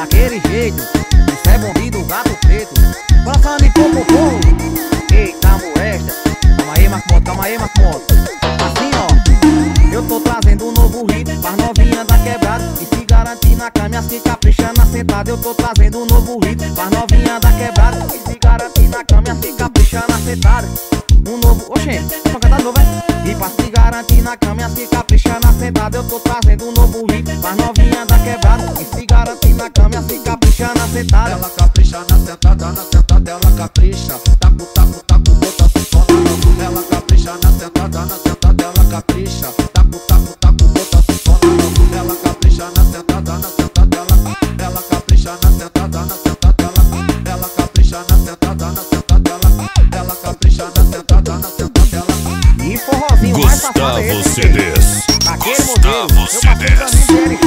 daquele jeito. Isso é bom do gato preto. Passando em popopô. Eita molesta. Calma aí, Marco, calma aí, Marco. Assim ó, eu tô trazendo um novo hit pras novinha da quebrada e se garantir na cama e se capricha na sentada. Eu tô trazendo um novo hit pras novinha da quebrada e se garantir na cama e se capricha na sentada. Um novo, oxê, só cantar de novo, é? E pra se garantir na cama e se capricha na sentada. Eu tô trazendo um novo hit pras novinha da quebrada e se garantir na cama e se capricha na sentada. Ela capricha na sentada ela capricha. Taco, taco, taco, bota sanfona. Ela capricha na sentada ela capricha. Taco, taco, taco, bota sanfona. Ela capricha na sentada ela capricha na sentada ela capricha na sentada ela capricha na sentada ela. E forrozinho mais safado é Gustavo esse, CDs. daquele modelo, eu passei CDs. pra mim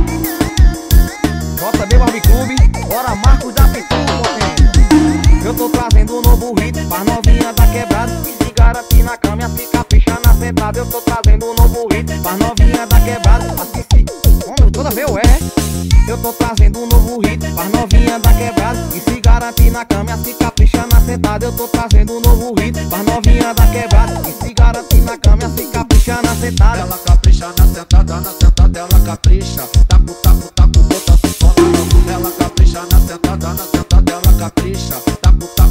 JB Barbie Clube, bora Marcos da Pintura, potência. Eu tô trazendo um novo hit pras novinha da quebrada e se garantir na cama e se capricha na sentada. Eu tô trazendo um novo hit pras novinha da quebrada assistir. Como toda vez eu tô trazendo um novo hit pras novinha da quebrada e se garantir na cama e se capricha na sentada. Eu tô trazendo um novo hit pras novinha da quebrada e se garantir na cama e se capricha na sentada. Ela capricha na sentada ela capricha. Taco, taco, taco, bota sanfona. Ela capricha na sentada ela capricha. Taco, taco.